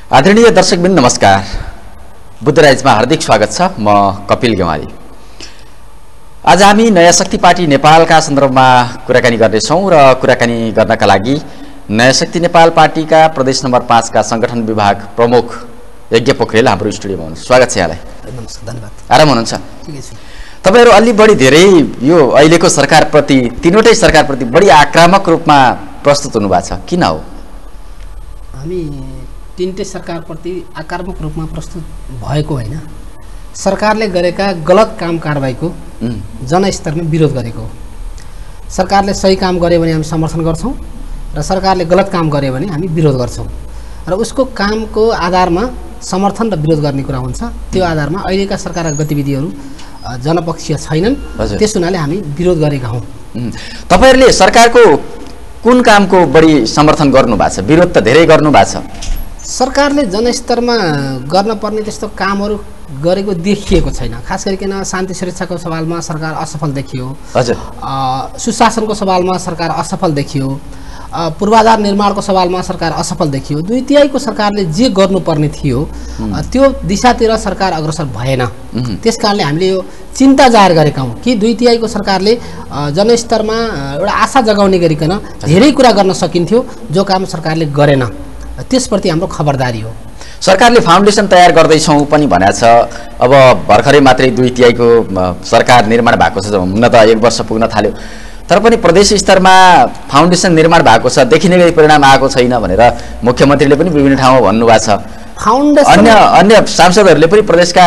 आदरणीय दर्शकबिन नमस्कार। बुद्धराइजमा हार्दिक स्वागत छ। म कपिल ग्यावाली। आज हामी नयाँ शक्ति पार्टी नेपालका सन्दर्भमा कुराकानी गर्नेछौँ र कुराकानी गर्नका लागि नयाँ शक्ति नेपाल पार्टीका प्रदेश नम्बर 5 का संगठन विभाग प्रमुख यज्ञ पोखरेल हाम्रो स्टुडियोमा हुनुहुन्छ। स्वागत छ यहाँलाई। नमस्कार, धन्यवाद। आराम हुनुहुन्छ? ठिकै छु। तपाईहरु अलि बढी धेरै यो अहिलेको सरकारप्रति, तीनवटै सरकारप्रति बढी आक्रामक रूपमा प्रस्तुत हुनुभएको छ, किन हो? हामी तीनटै सरकारप्रति आक्रामक रूपमा प्रस्तुत भएको होइन, सरकारले गरेका गलत काम कारबाहीको जनस्तरमा विरोध गरेको हो। सरकारले सही काम गर्यो भने हामी समर्थन गर्छौँ र सरकारले गलत काम गर्यो भने हामी विरोध गर्छौँ र उसको कामको आधारमा समर्थन र विरोध गर्ने कुरा हुन्छ। त्यो आधारमा अहिलेका सरकारका गतिविधिहरू जनपक्षीय छैनन्, त्यस हुनाले हामी विरोध गरेका हौँ। तपाईहरुले सरकारको कुन कामको बढी समर्थन गर्नु भएको छ? विरोध त धेरै गर्नु भएको छ। सरकारले जनस्तरमा गर्न पर्ने त्यस्तो कामहरू गरेको देखिएको छैन। खास गरिकन शान्ति सुरक्षाको सवालमा सरकार असफल देखियो। हजुर। सुशासनको सवालमा सरकार असफल देखियो। पूर्वाधार निर्माणको सवालमा सरकार असफल देखियो। दुई तिहाईको सरकारले जे गर्नुपर्ने थियो त्यो दिशातिर सरकार अग्रसर भएन। त्यसकारणले हामीले यो चिन्ता जाहेर गरेका हौँ कि दुई तिहाईको सरकारले जनस्तरमा एउटा आशा जगाउने गरिकन धेरै कुरा गर्न सकिन्थ्यो, जो काम सरकारले गरेन। त्यसप्रति हाम्रो खबरदारी हो। सरकारले फाउन्डेसन तयार गर्दैछौँ पनि भनेको छ। अब भर्खरै मात्रै दुई तिहाईको सरकार निर्माण भएको छ, हुन त 1 वर्ष पुग्न थाल्यो, तर पनि प्रदेश स्तरमा फाउन्डेसन निर्माण भएको छ, देखिने गरी परिणाम आएको छैन भनेर मुख्यमन्त्रीले पनि विभिन्न ठाउँमा भन्नुभएको छ। फाउन्डेसन अन्य सांसदहरूले पनि, प्रदेशका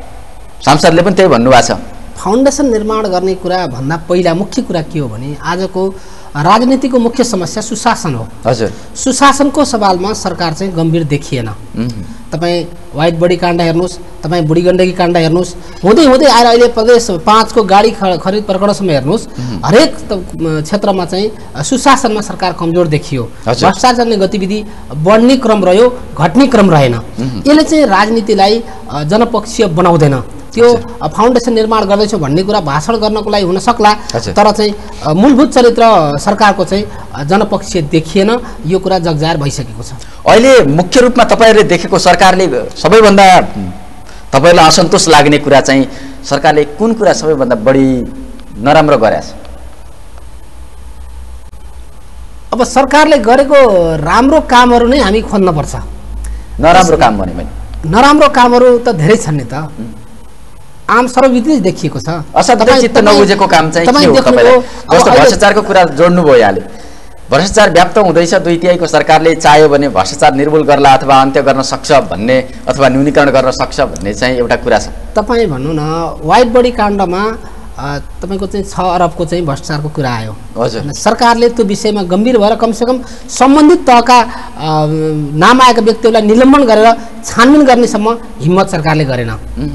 सांसदले पनि त्यही भन्नुभएको छ। फाउन्डेसन निर्माण गर्ने कुरा भन्दा पहिला मुख्य कुरा के हो भने आजको राजनीतिको मुख्य समस्या सुशासन हो। हजुर। सुशासनको सवालमा सरकार चाहिँ गम्भीर देखिएन। तपाईँ व्हाइट बडी काण्ड हेर्नुहोस्, तपाईँ बुढी गण्डकी काण्ड हेर्नुहोस्, हुँदै हुँदै आएर अहिले प्रदेश 5 को गाडी खरिद प्रकरणसम्म हेर्नुहोस्, हरेक क्षेत्रमा चाहिँ सुशासनमा सरकार कमजोर देखियो। भ्रष्टाचार गर्ने गतिविधि बढ्ने क्रम रह्यो, घट्ने क्रम रहेन। यसले चाहिँ राजनीतिलाई जनपक्षीय बनाउँदैन। त्यो फाउन्डेसन निर्माण गर्दैछौँ भन्ने कुरा भाषण गर्नको लागि हुन सक्ला, तर चाहिँ मूलभूत चरित्र सरकारको चाहिँ जनपक्षीय देखिएन। यो कुरा जगजाहेर भइसकेको छ। अहिले मुख्य रूपमा तपाईहरुले देखेको सरकारले सबैभन्दा तपाईहरुलाई असन्तोष लाग्ने कुरा चाहिँ सरकारले कुन कुरा सबैभन्दा बढी नराम्रो गरेछ? अब सरकारले गरेको राम्रो कामहरू नै हामी खोज्न पर्छ। नराम्रो काम भने नराम्रो कामहरू त धेरै छन् नि त, आम सर्वविदित देखिएको छ। असाध्यै चित्त नबुझेको काम चाहिँ के हो तपाईलाई? जस्तो भ्रष्टाचारको कुरा जोड्नु भयो यहाँले। भ्रष्टाचार व्याप्त हुँदैछ, दुई तिहाईको सरकारले चाह्यो भने भ्रष्टाचार निर्मूल गर्ला अथवा अन्त्य गर्न सक्छ भन्ने अथवा न्यूनीकरण गर्न सक्छ भन्ने चाहिँ एउटा कुरा छ। तपाईँ भन्नु न, व्हाइट बडी काण्डमा तपाईँको चाहिँ 6 अरबको चाहिँ भ्रष्टाचारको कुरा आयो। हजुर। सरकारले त्यो विषयमा गम्भीर भएर कमसेकम सम्बन्धित तहका नाम आएका व्यक्तिहरूलाई निलम्बन गरेर छानबिन गर्नेसम्म हिम्मत सरकारले गरेन।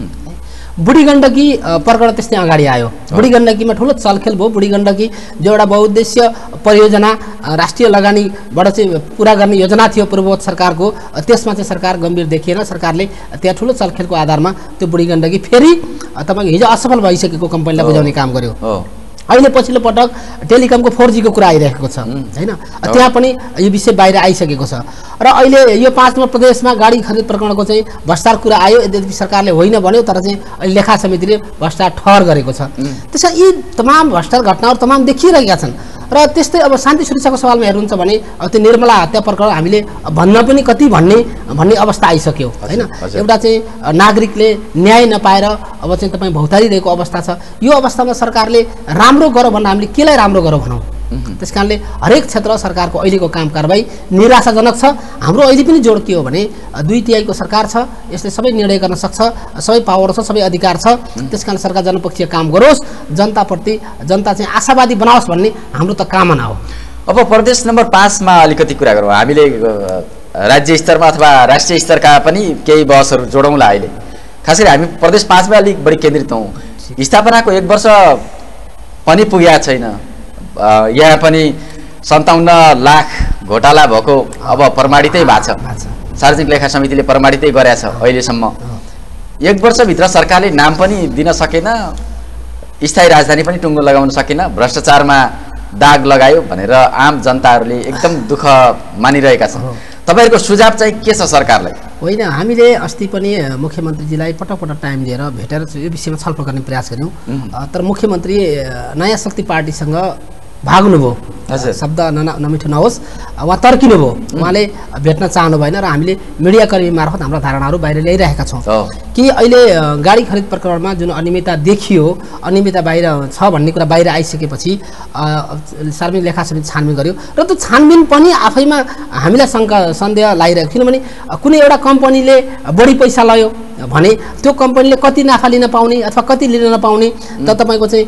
बुढी गण्डकी प्रकरण त्यस्तै अगाडि आयो। बुढी गण्डकीमा ठुलो चलखेल भयो। बुढी गण्डकी जो एउटा बहुउद्देश्य परियोजना राष्ट्रिय लगानीबाट चाहिँ पुरा गर्ने योजना थियो पूर्ववत सरकारको, त्यसमा चाहिँ सरकार गम्भीर देखिएन। सरकारले त्यहाँ ठुलो चलखेलको आधारमा त्यो बुढी गण्डकी फेरि तपाईँको हिजो असफल भइसकेको कम्पनीलाई बुझाउने काम गर्यो। अहिले पछिल्लो पटक टेलिकमको 4G को कुरा आइरहेको छ हैन, त्यहाँ पनि यो विषय बाहिर आइसकेको छ। र अहिले यो 5 नम्बर प्रदेशमा गाडी खरिद प्रकरणको चाहिँ भ्रष्टाचार कुरा आयो। यद्यपि सरकारले होइन भन्यो, तर चाहिँ अहिले लेखा समितिले भ्रष्टाचार ठहर गरेको छ। त्यसमा यी तमाम भ्रष्टाचार घटनाहरू तमाम देखिरहेका छन्। र त्यस्तै अब शान्ति सुरक्षाको सवालमा हेर्नुहुन्छ भने अब त्यो निर्मला हत्या प्रकरण हामीले भन्न पनि कति भन्ने अवस्था आइसक्यो हैन। एउटा चाहिँ नागरिकले न्याय नपाएर अब चाहिँ तपाईँ भौतारिरहेको अवस्था छ। यो अवस्थामा सरकारले राम्रो गरौँ भन्दा हामीले केलाई राम्रो गरौँ भनौँ। त्यसकारणले हरेक क्षेत्र सरकारको अहिलेको काम कारबाही निराशाजनक छ। हाम्रो अहिले पनि जोड के हो भने दुई तिहाईको सरकार छ, यसले सबै निर्णय गर्न सक्छ, सबै पावर छ, सबै अधिकार छ। त्यसकारण सरकार जनपक्षीय काम गरोस्, जनताप्रति जनता चाहिँ आशावादी बनाओस् भन्ने हाम्रो त कामना हो। अब प्रदेश नम्बर 5 मा अलिकति कुरा गरौँ। हामीले राज्य स्तरमा अथवा राष्ट्रिय स्तरका पनि केही बहसहरू जोडौँला। अहिले खास गरी हामी प्रदेश 5 मा अलिक बढी केन्द्रित हौँ। स्थापनाको 1 वर्ष पनि पुगेको छैन, यहाँ पनि 57 लाख घोटाला भएको अब प्रमाणितै भएको छ। सार्वजनिक लेखा समितिले प्रमाणितै गरेछ अहिलेसम्म। 1 वर्षभित्र सरकारले नाम पनि दिन सकेन, स्थायी राजधानी पनि टुङ्गो लगाउन सकेन, भ्रष्टाचारमा दाग लगायो भनेर आम जनताहरूले एकदम दुःख मानिरहेका छन्। तपाईहरुको सुझाव चाहिँ के छ सरकारलाई? होइन, हामीले अस्ति पनि मुख्यमन्त्रीजीलाई पटक पटक टाइम लिएर भेटेर यो विषयमा छलफल गर्ने प्रयास गऱ्यौँ। तर मुख्यमन्त्री नयाँ शक्ति पार्टीसँग भाग्नुभयो, शब्द नमिठो नहोस्, उहाँ तर्किनु भयो, उहाँले भेट्न चाहनु भएन र हामीले मिडियाकर्मी मार्फत हाम्रा धारणाहरू बाहिर ल्याइरहेका छौँ कि अहिले गाडी खरिद प्रकरणमा जुन अनियमितता देखियो, अनियमितता बाहिर छ भन्ने कुरा बाहिर आइसकेपछि सार्वजनिक लेखा समिति छानबिन गर्यो र त्यो छानबिन पनि आफैमा हामीलाई सन्देह लागिरहेको, किनभने कुनै एउटा कम्पनीले बढी पैसा लयो भने त्यो कम्पनीले कति नाफा लिन पाउने अथवा कति लिन नपाउने त तपाईँको चाहिँ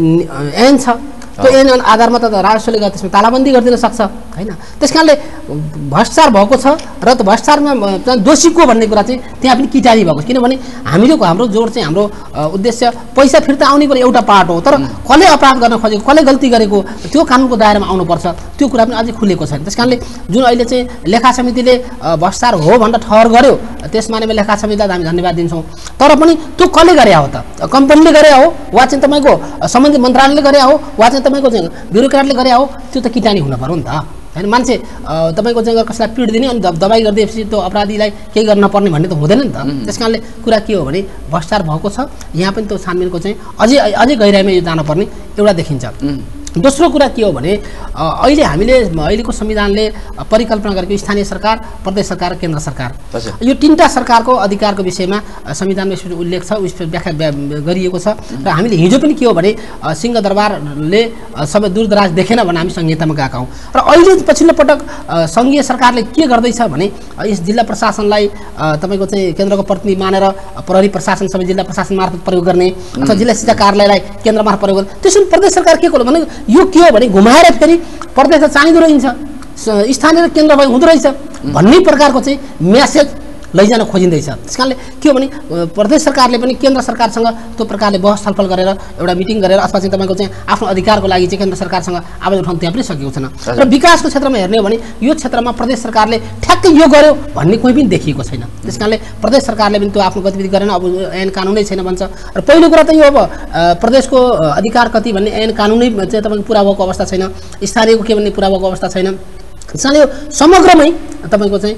ऐन छ। त्यो ऐन आधारमा त राजस्वले गर्दा त्यसमा तालाबन्दी गरिदिन सक्छ होइन। त्यस कारणले भ्रष्टाचार भएको छ र त्यो भ्रष्टाचारमा दोषी को भन्ने कुरा चाहिँ त्यहाँ पनि किटारी भएको, किनभने हाम्रो जोड चाहिँ हाम्रो उद्देश्य पैसा फिर्ता आउने कुरा एउटा पार्ट हो, तर कसले अपराध गर्न खोजेको, कसले गल्ती गरेको त्यो कानुनको दायरामा आउनुपर्छ, त्यो कुरा पनि अझै खुलेको छैन। त्यस कारणले जुन अहिले चाहिँ लेखा समितिले भ्रष्टाचार हो भनेर ठहर गर्यो, त्यसमानेमा लेखा समितिलाई हामी धन्यवाद दिन्छौँ। तर पनि त्यो कसले गरे हो त? कम्पनीले गरे हो वा चाहिँ तपाईँको सम्बन्धित मन्त्रालयले गरे हो वा चाहिँ तपाईँको चाहिँ ब्युरोक्राटले गरे हो? त्यो त किटानी हुन पर्यो नि त होइन। मान्छे तपाईँको चाहिँ कसैलाई पिट दिने अनि दबाई गरिदिएपछि त्यो अपराधीलाई केही गर्न नपर्ने भन्ने त हुँदैन नि त। त्यस कारणले कुरा के हो भने भ्रष्टाचार भएको छ, यहाँ पनि त्यो छानबिनको चाहिँ अझै गहिराइमा यो जानुपर्ने एउटा देखिन्छ। दोस्रो कुरा के हो भने अहिले हामीले अहिलेको संविधानले परिकल्पना गरेको स्थानीय सरकार, प्रदेश सरकार, केन्द्र सरकार, यो तीनटा सरकारको अधिकारको विषयमा संविधानमा यसको उल्लेख छ, उस व्याख्या गरिएको छ। र हामीले हिजो पनि के हो भने सिंहदरबारले सबै दूरदराज देखेन भने हामी संहितामा गएका हौँ। र अहिले पछिल्लो पटक सङ्घीय सरकारले के गर्दैछ भने यस जिल्ला प्रशासनलाई तपाईँको चाहिँ केन्द्रको प्रतिनिधि मानेर प्रहरी प्रशासन सबै जिल्ला प्रशासन मार्फत प्रयोग गर्ने अथवा जिल्ला शिक्षा कार्यालयलाई केन्द्र मार्फत प्रयोग गर्ने। त्यसो प्रदेश सरकार के गर्यो भने यो के हो भने घुमाएर फेरि प्रदेशमा चाँडिदो रहन्छ, स्थानीय केन्द्र भए हुँदो रहेछ भन्ने प्रकारको चाहिँ म्यासेज लैजान खोजिँदैछ। त्यस कारणले के हो भने प्रदेश सरकारले पनि केन्द्र सरकारसँग त्यो प्रकारले बहस छलफल गरेर एउटा मिटिङ गरेर अथवा चाहिँ तपाईँको चाहिँ आफ्नो अधिकारको लागि चाहिँ केन्द्र सरकारसँग आवाज उठाउनु त्यहाँ पनि सकेको छैन। र विकासको क्षेत्रमा हेर्ने हो भने यो क्षेत्रमा प्रदेश सरकारले ठ्याक्कै यो गर्यो भन्ने कोही पनि देखिएको छैन। त्यस कारणले प्रदेश सरकारले पनि त्यो आफ्नो गतिविधि गरेन, अब ऐन कानुनै छैन भन्छ। र पहिलो कुरा त यो अब प्रदेशको अधिकार कति भन्ने ऐन कानुनै चाहिँ तपाईँको पुरा भएको अवस्था छैन, स्थानीयको के भन्ने पुरा भएको अवस्था छैन। यो समग्रमै तपाईँको चाहिँ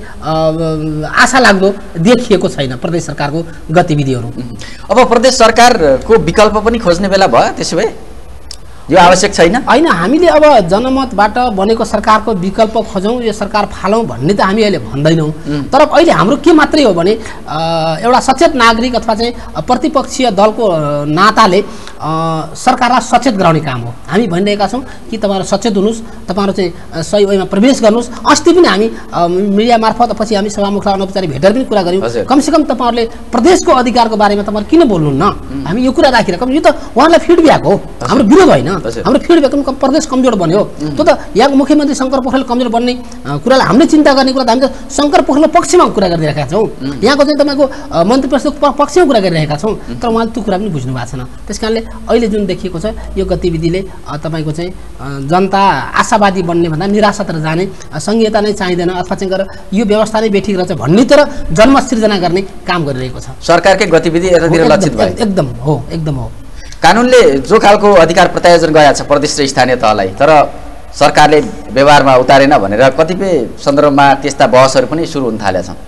आशा लाग्दो देखिएको छैन प्रदेश सरकारको गतिविधिहरू। अब प्रदेश सरकारको विकल्प पनि खोज्ने बेला भयो, त्यसो भए यो आवश्यक छैन होइन। हामीले अब जनमतबाट बनेको सरकारको विकल्प खोजौँ, यो सरकार फालौँ भन्ने त हामी अहिले भन्दैनौँ। तर अहिले हाम्रो के मात्रै हो भने एउटा सचेत नागरिक अथवा चाहिँ प्रतिपक्षीय दलको नाताले सरकारलाई सचेत गराउने काम हो। हामी भनिरहेका छौँ कि तपाईँहरू सचेत हुनुहोस्, तपाईँहरू चाहिँ सही वेमा प्रवेश गर्नुहोस्। अस्ति पनि हामी मिडिया मार्फत पछि हामी सभामुखलाई अनौपचारिक भेटेर पनि कुरा गऱ्यौँ, कमसेकम तपाईँहरूले प्रदेशको अधिकारको बारेमा तपाईँहरू किन बोल्नुहुन्न? हामी यो कुरा राखिरहेको, यो त उहाँलाई फिडब्याक हो, हाम्रो विरोध होइन। हाम्रो फिडब्याक प्रदेश कमजोर बन्यो, त्यो त यहाँको मुख्यमन्त्री शङ्कर पोखरेल कमजोर बन्ने कुरालाई हामीले चिन्ता गर्ने कुरा त हामी त शङ्कर पोखरेल पक्षमा कुरा गरिरहेका छौँ, यहाँको चाहिँ तपाईँको मन्त्री परिषदको पक्षमा कुरा गरिरहेका छौँ। तर उहाँले त्यो कुरा पनि बुझ्नु भएको छैन। त्यस कारणले अहिले जुन देखिएको छ यो गतिविधिले तपाईँको चाहिँ जनता आशावादी बन्ने भन्दा निराशातिर जाने, संहिता नै चाहिँदैन अथवा चाहिँ गरेर यो व्यवस्था नै बेठिक रहेछ भन्ने तर जन्म सिर्जना गर्ने काम गरिरहेको छ सरकारकै गतिविधि यतातिर लक्षित भयो। एकदम हो, एकदम हो। कानुनले जो खालको अधिकार प्रत्यायोजन गरेको छ प्रदेश र स्थानीय तहलाई, तर सरकारले व्यवहारमा उतारेन भनेर कतिपय सन्दर्भमा त्यस्ता बहसहरू पनि सुरु हुन थालेका छन्।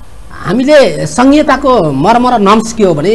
हामीले संहिताको मर्म र नम्स के हो भने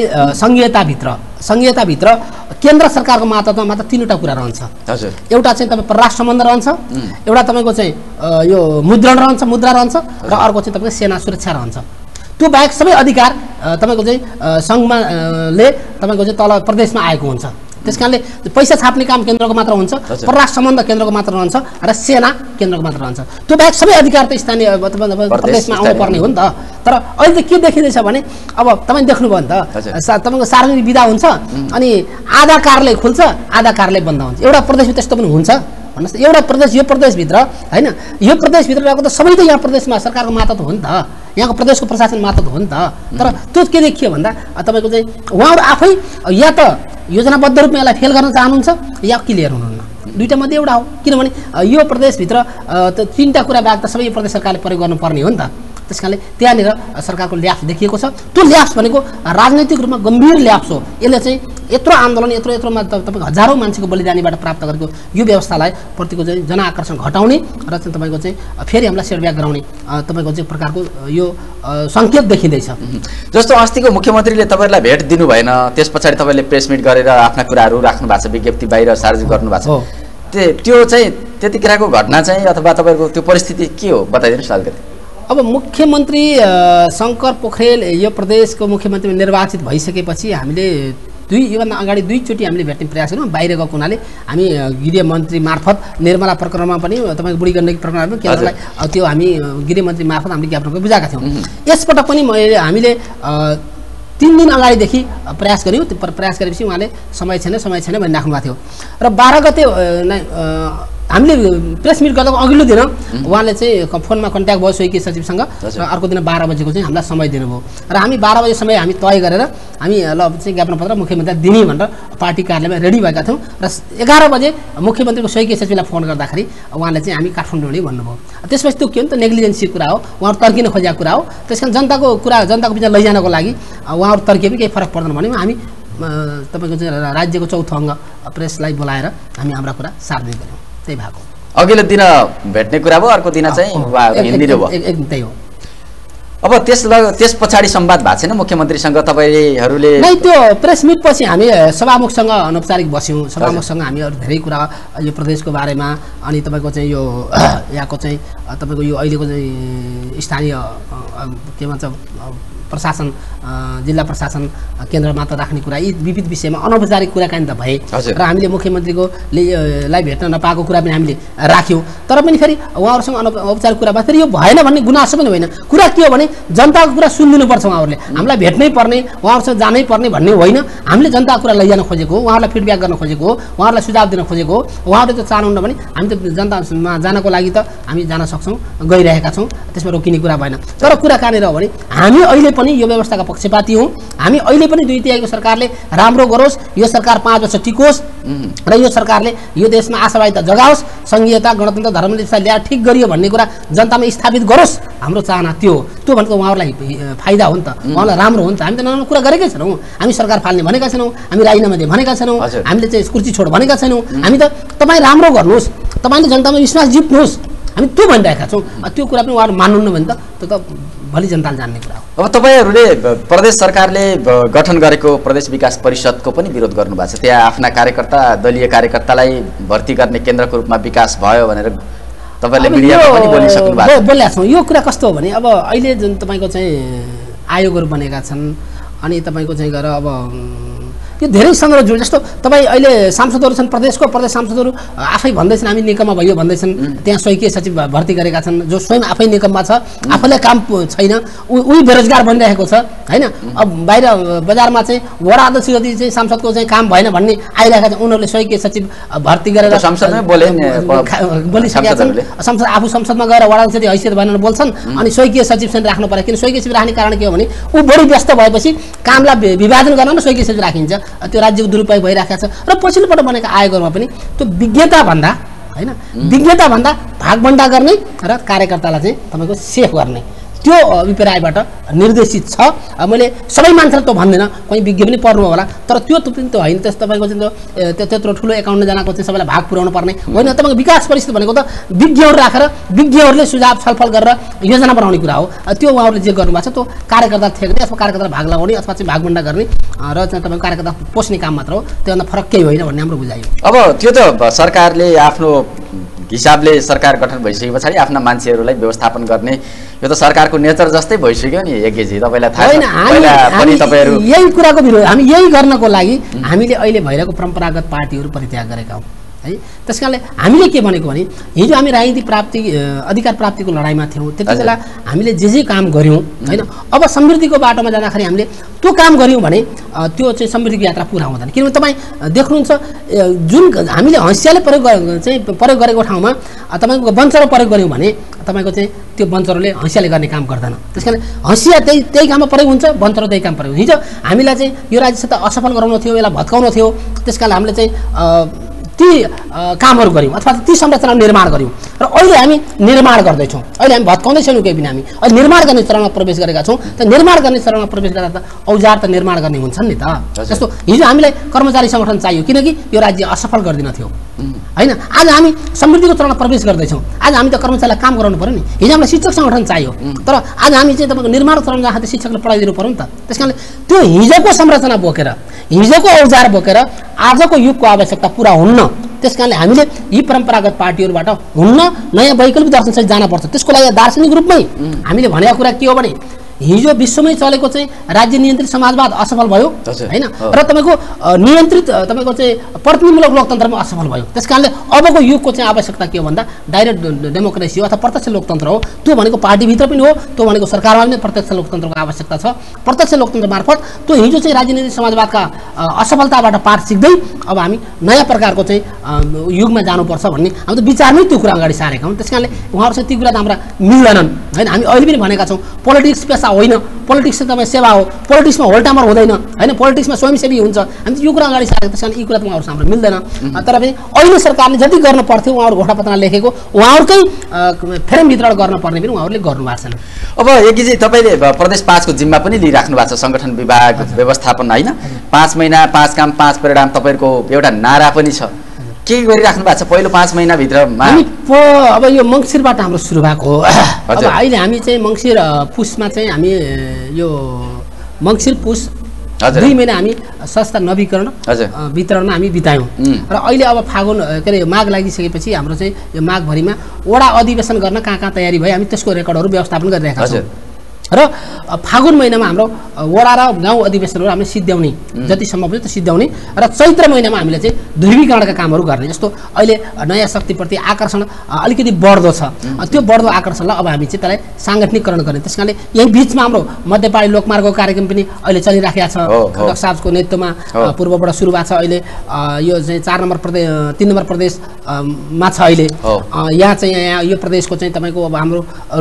संहिताभित्र केन्द्र सरकारको मातहतमा मात्र तीनवटा कुरा रहन्छ। हजुर, एउटा चाहिँ तपाईँ परराष्ट्र सम्बन्ध रहन्छ, एउटा तपाईँको चाहिँ यो मुद्रा रहन्छ र अर्को चाहिँ तपाईँको सेना सुरक्षा रहन्छ। त्यो बाहेक सबै अधिकार तपाईँको चाहिँ सङ्घमा ले तपाईँको चाहिँ तल प्रदेशमा आएको हुन्छ। त्यस कारणले पैसा छाप्ने काम केन्द्रको मात्र हुन्छ, परराष्ट्र सम्बन्ध केन्द्रको मात्र रहन्छ र सेना केन्द्रको मात्र रहन्छ। त्यो बाहेक सबै अधिकार त स्थानीय प्रदेशमा आउनुपर्ने हो नि त। तर अहिले त के देखिँदैछ भने अब तपाईँ देख्नुभयो नि त, तपाईँको सार्वजनिक विदा हुन्छ अनि आधा कार्यालय खुल्छ, आधा कार्यालय बन्द हुन्छ। एउटा प्रदेशमा त्यस्तो पनि हुन्छ भन्नुहोस्। एउटा प्रदेश, यो प्रदेशभित्र होइन, यो प्रदेशभित्र रहेको त सबै त यहाँ प्रदेशमा सरकारको मातहत हो नि त, यहाँको प्रदेशको प्रशासन मातहत हो नि त। तर त्यो के देखियो भन्दा तपाईँको चाहिँ उहाँहरू आफै या त योजनाबद्ध रूपमा यसलाई फेल गर्न चाहनुहुन्छ या क्लियर हुनुहुन्न, दुईटा मध्ये एउटा हो। किनभने यो प्रदेशभित्र त तीनटा कुरा बाहेक त सबै प्रदेश सरकारले प्रयोग गर्नुपर्ने हो नि त। त्यसकारणले त्यहाँनिर सरकारको ल्याप्स देखिएको छ। त्यो ल्याप्स भनेको राजनैतिक रूपमा गम्भीर ल्याप्स हो। यसले चाहिँ यत्रो आन्दोलन यत्रोमा तपाईँको हजारौँ मान्छेको बलिदानीबाट प्राप्त गरेको यो व्यवस्थालाई प्रतिको चाहिँ जनआकर्षण घटाउने र चाहिँ तपाईँको चाहिँ फेरि हामीलाई सेटब्याक गराउने तपाईँको चाहिँ प्रकारको यो सङ्केत देखिँदैछ। जस्तो अस्तिको मुख्यमन्त्रीले तपाईँहरूलाई भेट दिनु भएन, त्यस पछाडि तपाईँले प्रेस मिट गरेर आफ्ना कुराहरू राख्नु भएको छ, विज्ञप्ति बाहिर सार्वजनिक गर्नु भएको छ। त्यो चाहिँ त्यतिखेरको घटना चाहिँ अथवा तपाईँको त्यो परिस्थिति के हो बताइदिनुहोस् अलिकति। अब मुख्यमन्त्री शङ्कर पोखरेल यो प्रदेशको मुख्यमन्त्री निर्वाचित भइसकेपछि हामीले योभन्दा अगाडि 2 चोटि हामीले भेट्ने प्रयास गऱ्यौँ। बाहिर गएको हुनाले हामी गृहमन्त्री मार्फत निर्मला प्रकरणमा पनि तपाईँको बुढी गण्डकी प्रकरणमा पनि केन्द्रलाई त्यो हामी गृहमन्त्री मार्फत हामीले ज्ञापन बुझाएका थियौँ। यसपटक पनि हामीले 3 दिन अगाडिदेखि प्रयास गऱ्यौँ। त्यो प्रयास गरेपछि उहाँले समय छैन भनिराख्नु भएको थियो र 12 गते हामीले प्रेस मिट गर्दाको अघिल्लो दिन उहाँले चाहिँ फोनमा कन्ट्याक्ट भयो स्वयं सचिवसँग र अर्को दिन 12 बजेको चाहिँ हामीलाई समय दिनुभयो र हामी 12 बजे समय हामी तय गरेर हामी ल चाहिँ ज्ञापन पत्र मुख्यमन्त्रीलाई दिने भनेर पार्टी कार्यालयमा रेडी भएका थियौँ र 11 बजे मुख्यमन्त्रीको स्वयं सचिवलाई फोन गर्दाखेरि उहाँले चाहिँ हामी काठमाडौँ हुने भन्नुभयो। त्यसपछि त्यो के हो नि त नेग्लिजेन्सी कुरा हो, उहाँहरू तर्किन खोजेको कुरा हो। त्यसकारण जनताको बिचमा लैजानको लागि उहाँहरू तर्किए पनि केही फरक पर्दैन भने हामी तपाईँको चाहिँ राज्यको चौथो अङ्ग प्रेसलाई बोलाएर हामी हाम्रा कुरा सार्वजनिक गऱ्यौँ। त्यही भएको अघिल्लो दिन भेट्ने कुरा भयो, अर्को दिन चाहिँ हिन्दी भयो। त्यही हो। अब त्यस पछाडि संवाद भएको छैन मुख्यमन्त्रीसँग तपाईँहरूले? नै, त्यो प्रेस मिट पछि हामी सभामुखसँग अनौपचारिक बस्यौँ। सभामुखसँग हामी धेरै कुरा यो प्रदेशको बारेमा अनि तपाईँको चाहिँ यो यहाँको चाहिँ तपाईँको यो अहिलेको चाहिँ स्थानीय के भन्छ प्रशासन जिल्ला प्रशासन केन्द्रमा त राख्ने कुरा यी विविध विषयमा अनौपचारिक कुराकानी त भए र हामीले मुख्यमन्त्रीको लाई भेट्न नपाएको कुरा पनि हामीले राख्यौँ। तर पनि फेरि उहाँहरूसँग अनौपचारिक कुरा फेरि यो भएन भन्ने गुनासो पनि होइन। कुरा के हो भने जनताको कुरा सुनिदिनुपर्छ। उहाँहरूले हामीलाई भेट्नै पर्ने, उहाँहरूसँग जानै पर्ने भन्ने होइन। हामीले जनताको कुरा लैजान खोजेको हो, उहाँहरूलाई फिडब्याक गर्न खोजेको हो, उहाँहरूलाई सुझाव दिन खोजेको हो। उहाँहरूले त चाहनुहुन्न भने हामी त जनतामा जानको लागि त हामी जान सक्छौँ, गइरहेका छौँ, त्यसमा रोकिने कुरा भएन। तर कुरा कहाँनिर हो भने हामी अहिले पनि यो व्यवस्थाका पक्षपाती हौँ। हामी अहिले पनि 2 तिहाईको सरकारले राम्रो गरोस्, यो सरकार 5 वर्ष टिकोस् र यो सरकारले यो देशमा आशावादिता जगाओस्, संघीयता गणतन्त्र धर्मनिरपेक्षता ल्याएर ठिक गरियो भन्ने कुरा जनतामा स्थापित गरोस्। हाम्रो चाहना त्यो हो। त्यो भनेको उहाँहरूलाई फाइदा हो नि त, उहाँलाई राम्रो हो नि त। हामी त नराम्रो कुरा गरेकै छैनौँ। हामी सरकार फाल्ने भनेका छैनौँ, हामी राजीनामा दिए भनेका छैनौँ, हामीले चाहिँ कुर्सी छोड भनेका छैनौँ। हामी त तपाईँ राम्रो गर्नुहोस्, तपाईँले जनतामा विश्वास जित्नुहोस्, हामी त्यो भनिरहेका छौँ। त्यो कुरा पनि उहाँहरू मान्नुहुन्न भने त त्यो त भोलि जनताले जान्ने कुरा हो। अब तपाईँहरूले प्रदेश सरकारले गठन गरेको प्रदेश विकास परिषदको पनि विरोध गर्नुभएको छ। त्यहाँ आफ्ना कार्यकर्ता दलीय कार्यकर्तालाई भर्ती गर्ने केन्द्रको रूपमा विकास भयो भनेर तपाईँले मिडियामा पनि बोलिसक्नु भएको छ। बोलेका छौँ। यो कुरा कस्तो हो भने अब अहिले जुन तपाईँको चाहिँ आयोगहरू बनेका छन् अनि तपाईँको चाहिँ गएर अब यो धेरै सन्दर्भ जुन जस्तो तपाईँ अहिले सांसदहरू छन्, प्रदेश सांसदहरू आफै भन्दैछन् हामी निकममा भयो भन्दैछन्। त्यहाँ स्वयं सचिव भर्ती गरेका छन् जो स्वयं आफै निकममा छ, आफूलाई काम छैन, उही बेरोजगार बनिरहेको छ होइन। अब बाहिर बजारमा चाहिँ वडा अध्यक्ष जति चाहिँ सांसदको चाहिँ काम भएन भन्ने आइरहेका छन्। उनीहरूले स्वयं सचिव भर्ती गरेर संसदमै बोलिसकेका छन्। संसद आफू संसदमा गएर वडा अध्यक्ष हैसियत भएन बोल्छन् अनि स्वयं सचिव चाहिँ राख्नु पर्यो। किन स्वयं सचिव राख्ने कारण के हो भने ऊ बढी व्यस्त भएपछि कामलाई विभाजन गर्न स्वयं सचिव राखिन्छ। त्यो राज्यको दुरुपयोग भइरहेको छ र पछिल्लोपल्ट बनेका आयोगहरूमा पनि त्यो विज्ञता भन्दा भागभण्डा गर्ने र कार्यकर्तालाई चाहिँ तपाईँको सेफ गर्ने त्यो अभिप्रायबाट निर्देशित छ। मैले सबै मान्छेलाई त भन्दिनँ, कहीँ विज्ञ पनि पर्नु होला, तर त्यो पनि त होइन। त्यस तपाईँको चाहिँ त्यत्रो ठुलो 51 जनाको चाहिँ सबैलाई भाग पुर्याउनु पर्ने होइन। तपाईँको विकास परिषद भनेको त विज्ञहरू राखेर विज्ञहरूले सुझाव छलफल गरेर योजना बनाउने कुरा हो। त्यो उहाँहरूले जे गर्नुभएको छ त्यो कार्यकर्ता थेक्ने अथवा कार्यकर्ता भाग लगाउने अथवा चाहिँ भागभण्डा गर्ने र चाहिँ तपाईँको कार्यकर्ता पोस्ने काम मात्र हो। त्योभन्दा फरक केही होइन भन्ने हाम्रो बुझाइ हो। अब त्यो त सरकारले आफ्नो हिसाबले सरकार गठन भइसके पछाडि आफ्ना मान्छेहरूलाई व्यवस्थापन गर्ने यो त सरकारको नेचर जस्तै भइसक्यो नि। यज्ञजी तपाईँलाई थाहा छैन, यही कुराको विरोध हामी यही गर्नको लागि हामीले अहिले भइरहेको परम्परागत पार्टीहरू परित्याग गरेका हौँ है। त्यसकारणले हामीले के भनेको भने हिजो हामी राजनीतिक अधिकार प्राप्तिको लडाइँमा थियौँ। त्यति बेला हामीले जे काम गऱ्यौँ होइन। अब समृद्धिको बाटोमा जाँदाखेरि हामीले त्यो काम गऱ्यौँ भने त्यो चाहिँ समृद्धिको यात्रा पुरा हुँदैन। किनभने तपाईँ देख्नुहुन्छ जुन हामीले हँसियाले प्रयोग गरेको ठाउँमा तपाईँको बन्चरो प्रयोग गऱ्यौँ भने तपाईँको चाहिँ त्यो बन्चरोले हँसियाले गर्ने काम गर्दैन। त्यस कारण हँसिया त्यही काममा प्रयोग हुन्छ, बन्चरो त्यही काम प्रयोग हुन्छ। हिजो हामीलाई चाहिँ यो राज्य सत्ता असफल गराउनु थियो, यसलाई भत्काउनु थियो। त्यस कारण हामीले चाहिँ ती कामहरू गऱ्यौँ अथवा ती संरचना निर्माण गऱ्यौँ र अहिले हामी निर्माण गर्दैछौँ। अहिले हामी भत्काउँदैछौँ केही पनि, हामी अहिले निर्माण गर्ने चरणमा प्रवेश गरेका छौँ। त निर्माण गर्ने चरणमा प्रवेश गर्दा त औजार त निर्माण गर्ने हुन्छन् नि त। जस्तो हिजो हामीलाई कर्मचारी सङ्गठन चाहियो किनकि यो राज्य असफल गरिदिन थियो होइन। आज हामी समृद्धिको चरणमा प्रवेश गर्दैछौँ। आज हामी त कर्मचारीलाई काम गराउनु पऱ्यो नि। हिजो हामीलाई शिक्षक सङ्गठन चाहियो तर आज हामी चाहिँ तपाईँको निर्माण चरण जहाँ त्यो शिक्षकले पढाइदिनु पऱ्यो नि त। त्यस कारणले त्यो हिजोको संरचना बोकेर हिजोको औजार बोकेर आजको युगको आवश्यकता पुरा हुन्न। त्यस कारणले हामीले यी परम्परागत पार्टीहरूबाट हुन्न नयाँ वैकल्पिक दर्शनसहित जानुपर्छ। त्यसको लागि दार्शनिक रूपमै हामीले भनेको कुरा के हो भने हिजो विश्वमै चलेको चाहिँ राज्य नियन्त्रित समाजवाद असफल भयो होइन र तपाईँको नियन्त्रित तपाईँको चाहिँ प्रतिनिधिमूलक लोकतन्त्रमा असफल भयो। त्यस कारणले अबको युगको चाहिँ आवश्यकता के हो भन्दा डाइरेक्ट डेमोक्रेसी हो अथवा प्रत्यक्ष लोकतन्त्र हो। त्यो भनेको पार्टीभित्र पनि हो, त्यो भनेको सरकारमा पनि प्रत्यक्ष लोकतन्त्रको आवश्यकता छ। प्रत्यक्ष लोकतन्त्र मार्फत त्यो हिजो चाहिँ राजनीतिक समाजवादका असफलताबाट पाठ सिक्दै अब हामी नयाँ प्रकारको चाहिँ युगमा जानुपर्छ भन्ने हामी त विचारमै त्यो कुरा अगाडि सारेका हौँ। त्यस कारणले उहाँहरूसँग ती कुरा त हाम्रा मिल्दैनन् होइन। हामी अहिले पनि भनेका छौँ पोलिटिक्स होइन, पोलिटिक्स तपाईँ सेवा हो, पोलिटिक्समा होल्टामर हुँदैन होइन, पोलिटिक्समा स्वयंसेवी हुन्छ। हामी यो कुरा अगाडि सारेको त्यस कारण यी कुरा त उहाँहरूसँग हाम्रो मिल्दैन। तर पनि अहिले सरकारले जति गर्नु पर्थ्यो उहाँहरू घोषणापत्रमा लेखेको उहाँहरूकै फ्रेम वितरण गर्नुपर्ने पनि उहाँहरूले गर्नुभएको छैन। अब यज्ञजी तपाईँले प्रदेश 5 को जिम्मा पनि लिइराख्नु भएको छ, सङ्गठन विभाग व्यवस्थापन होइन। 5 महिना 5 काम 5 परिणाम तपाईँको एउटा नारा पनि छ। के गरिराख्नु भएको छ पहिलो 5 महिनाभित्रमा? अब यो मङ्सिरबाट हाम्रो सुरु भएको हो। अब अहिले हामी चाहिँ मङ्सिर पुसमा चाहिँ हामी यो मङ्सिर पुस 2 महिना हामी संस्था नवीकरण वितरणमा हामी बितायौँ र अहिले अब फागुन के अरे माघ लागिसकेपछि हाम्रो चाहिँ यो माघभरिमा वडा अधिवेशन गर्न कहाँ कहाँ तयारी भयो हामी त्यसको रेकर्डहरू व्यवस्थापन गरिरहेका छौँ र फागुन महिनामा हाम्रो वडा र गाउँ अधिवेशनहरू हामीले सिद्ध्याउने जति सम्भव हुन्छ त्यो सिद्ध्याउने र चैत्र महिनामा हामीले चाहिँ ध्रुवीकरणका कामहरू गर्ने। जस्तो अहिले नयाँ शक्तिप्रति आकर्षण अलिकति बढ्दो छ, त्यो बढ्दो आकर्षणलाई अब हामी चाहिँ त्यसलाई साङ्गठनिकरण गर्ने। त्यस कारणले यही बिचमा हाम्रो मध्यपाडी लोकमार्गको कार्यक्रम पनि अहिले चलिराखेको छ। खड्ग साहबको नेतृत्वमा पूर्वबाट सुरु भएको छ। अहिले यो चाहिँ 3 नम्बर प्रदेशमा छ अहिले। यहाँ चाहिँ यहाँ यो प्रदेशको चाहिँ तपाईँको अब हाम्रो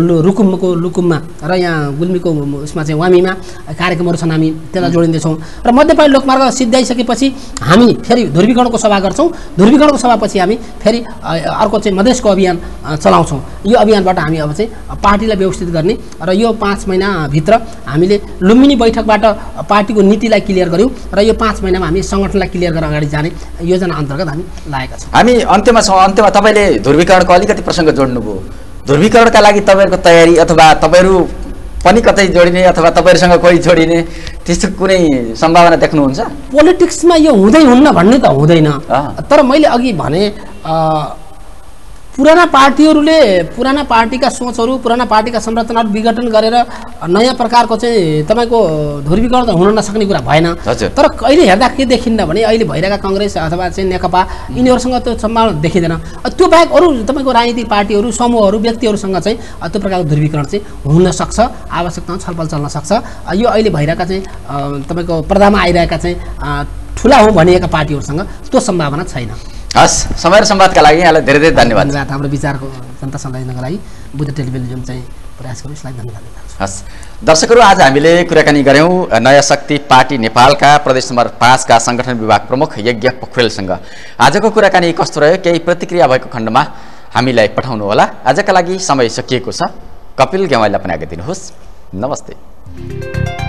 लुकुममा र यहाँ गुल्मीको उसमा चाहिँ वामीमा कार्यक्रमहरू छन्, हामी त्यसलाई जोडिँदैछौँ। र मध्यपाडी लोकमार्ग सिद्ध्याइसकेपछि हामी फेरि ध्रुवीकरणको सभा गर्छौँ। ध्रुवीकरणको सभापछि हामी फेरि अर्को चाहिँ मधेसको अभियान चलाउँछौँ। यो अभियानबाट हामी अब चाहिँ पार्टीलाई व्यवस्थित गर्ने र यो 5 महिनाभित्र हामीले लुम्बिनी बैठकबाट पार्टीको नीतिलाई क्लियर गऱ्यौँ र यो 5 महिनामा हामी सङ्गठनलाई क्लियर गरेर अगाडि जाने योजना अन्तर्गत हामी लागेका छौँ। हामी अन्त्यमा छौँ। अन्त्यमा तपाईँले ध्रुवीकरणको अलिकति प्रसङ्ग जोड्नुभयो। ध्रुवीकरणका लागि तपाईँहरूको तयारी अथवा तपाईँहरू पनि कतै जोडिने अथवा तपाईँहरूसँग कोही जोडिने त्यस्तो कुनै सम्भावना देख्नुहुन्छ? पोलिटिक्समा यो हुँदै हुन्न भन्ने त हुँदैन, तर मैले अघि भने पुराना पार्टीहरूले पुराना पार्टीका सोचहरू पुराना पार्टीका संरचनाहरू विघटन गरेर नयाँ प्रकारको चाहिँ तपाईँको ध्रुवीकरण त हुन नसक्ने कुरा भएन। तर अहिले हेर्दा के देखिन्न भने अहिले भइरहेका काङ्ग्रेस अथवा चाहिँ नेकपा यिनीहरूसँग त्यो सम्भावना देखिँदैन। त्यो बाहेक अरू तपाईँको राजनीतिक पार्टीहरू समूहहरू व्यक्तिहरूसँग चाहिँ त्यो प्रकारको ध्रुवीकरण चाहिँ हुन सक्छ, आवश्यकतामा छलफल चल्न सक्छ। यो अहिले भइरहेका चाहिँ तपाईँको पर्दामा आइरहेका चाहिँ ठुला हो भनिएका पार्टीहरूसँग त्यो सम्भावना छैन। हस्, समय र संवादका लागि यहाँलाई धेरै धेरै धन्यवाद। हाम्रो विचारको जनता संलग्नको लागि बुद्ध टेलिभिजन चाहिँ प्रयास गरौँ, यसलाई धन्यवाद। हस् दर्शकहरू, आज हामीले कुराकानी गऱ्यौँ नयाँ शक्ति पार्टी नेपालका प्रदेश नम्बर 5 का सङ्गठन विभाग प्रमुख यज्ञ पोखरेलसँग। आजको कुराकानी कस्तो रह्यो केही प्रतिक्रिया भएको खण्डमा हामीलाई पठाउनुहोला। आजका लागि समय सकिएको छ। कपिल ग्यावालीलाई पनि आज्ञा दिनुहोस्। नमस्ते।